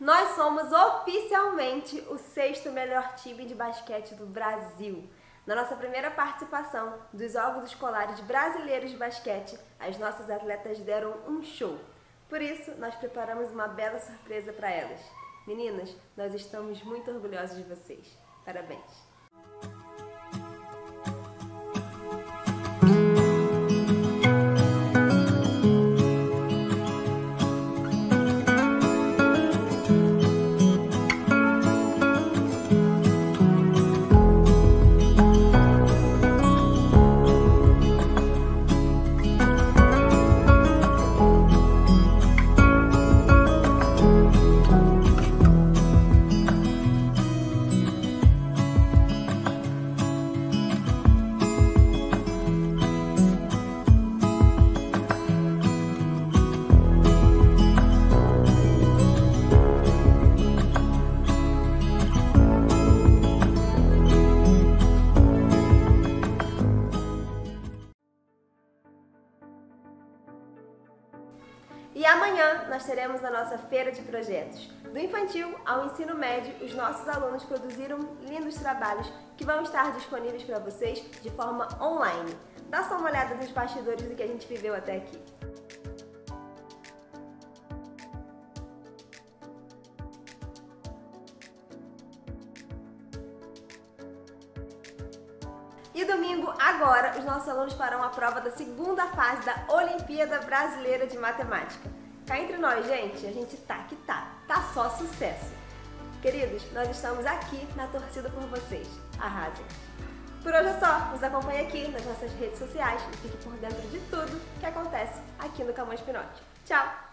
Nós somos oficialmente o 6º melhor time de basquete do Brasil. Na nossa primeira participação dos Jogos Escolares Brasileiros de Basquete, as nossas atletas deram um show. Por isso, nós preparamos uma bela surpresa para elas. Meninas, nós estamos muito orgulhosos de vocês. Parabéns! E amanhã nós teremos a nossa feira de projetos. Do infantil ao ensino médio, os nossos alunos produziram lindos trabalhos que vão estar disponíveis para vocês de forma online. Dá só uma olhada nos bastidores do que a gente viveu até aqui. E domingo, agora, os nossos alunos farão a prova da segunda fase da Olimpíada Brasileira de Matemática. Cá entre nós, gente, a gente tá que tá só sucesso. Queridos, nós estamos aqui na torcida por vocês. Arrasem! Por hoje é só, nos acompanhe aqui nas nossas redes sociais e fique por dentro de tudo que acontece aqui no Camões Pinóquio. Tchau!